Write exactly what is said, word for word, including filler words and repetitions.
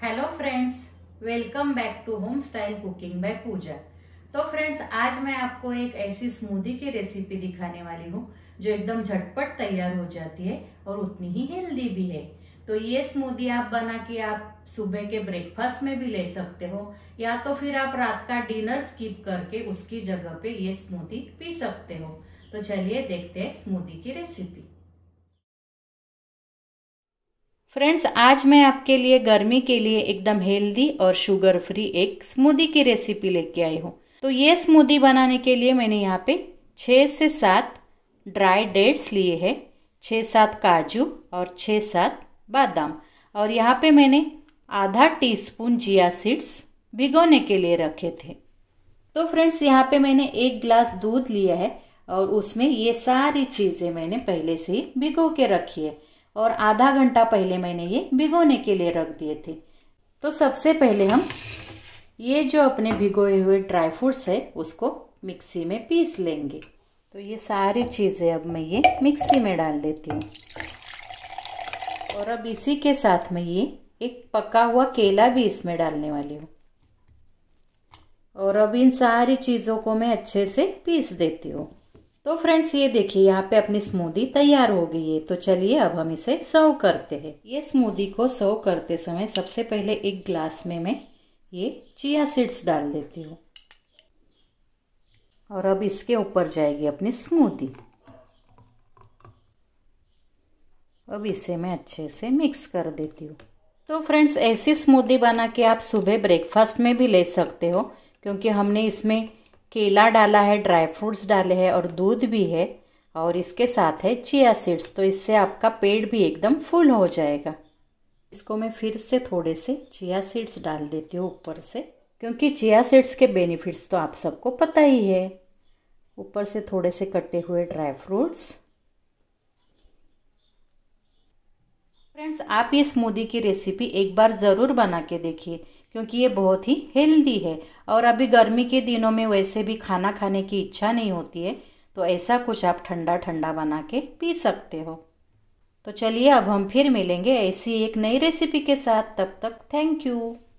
Hello friends, welcome back to home style cooking by Pooja. तो friends, आज मैं आपको एक ऐसी स्मूदी की रेसिपी दिखाने वाली हूँ जो एकदम झटपट तैयार हो जाती है और उतनी ही हेल्दी भी है। तो ये स्मूदी आप बना के आप सुबह के ब्रेकफास्ट में भी ले सकते हो, या तो फिर आप रात का डिनर स्किप करके उसकी जगह पे ये स्मूदी पी सकते हो। तो चलिए देखते हैं स्मूदी की रेसिपी। फ्रेंड्स, आज मैं आपके लिए गर्मी के लिए एकदम हेल्दी और शुगर फ्री एक स्मूदी की रेसिपी लेके आई हूँ। तो ये स्मूदी बनाने के लिए मैंने यहाँ पे छः से सात ड्राई डेट्स लिए हैं, छः सात काजू और छः सात बादाम, और यहाँ पे मैंने आधा टीस्पून चिया सीड्स भिगोने के लिए रखे थे। तो फ्रेंड्स, यहाँ पे मैंने एक ग्लास दूध लिया है और उसमें ये सारी चीज़ें मैंने पहले से ही भिगो के रखी है और आधा घंटा पहले मैंने ये भिगोने के लिए रख दिए थे। तो सबसे पहले हम ये जो अपने भिगोए हुए ड्राई फ्रूट्स है उसको मिक्सी में पीस लेंगे। तो ये सारी चीज़ें अब मैं ये मिक्सी में डाल देती हूँ और अब इसी के साथ में ये एक पका हुआ केला भी इसमें डालने वाली हूँ और अब इन सारी चीज़ों को मैं अच्छे से पीस देती हूँ। तो फ्रेंड्स, ये देखिए यहाँ पे अपनी स्मूदी तैयार हो गई है। तो चलिए अब हम इसे सर्व करते हैं। ये स्मूदी को सर्व करते समय सबसे पहले एक ग्लास में मैं ये चिया सीड्स डाल देती हूँ और अब इसके ऊपर जाएगी अपनी स्मूदी। अब इसे मैं अच्छे से मिक्स कर देती हूँ। तो फ्रेंड्स, ऐसी स्मूदी बना के आप सुबह ब्रेकफास्ट में भी ले सकते हो, क्योंकि हमने इसमें केला डाला है, ड्राई फ्रूट्स डाले हैं और दूध भी है और इसके साथ है चिया सीड्स। तो इससे आपका पेट भी एकदम फुल हो जाएगा। इसको मैं फिर से थोड़े से चिया सीड्स डाल देती हूँ ऊपर से, क्योंकि चिया सीड्स के बेनिफिट्स तो आप सबको पता ही है। ऊपर से थोड़े से कटे हुए ड्राई फ्रूट्स। फ्रेंड्स, आप ये स्मूदी की रेसिपी एक बार ज़रूर बना के देखिए, क्योंकि ये बहुत ही हेल्दी है और अभी गर्मी के दिनों में वैसे भी खाना खाने की इच्छा नहीं होती है, तो ऐसा कुछ आप ठंडा ठंडा बना के पी सकते हो। तो चलिए अब हम फिर मिलेंगे ऐसी एक नई रेसिपी के साथ। तब तक थैंक यू।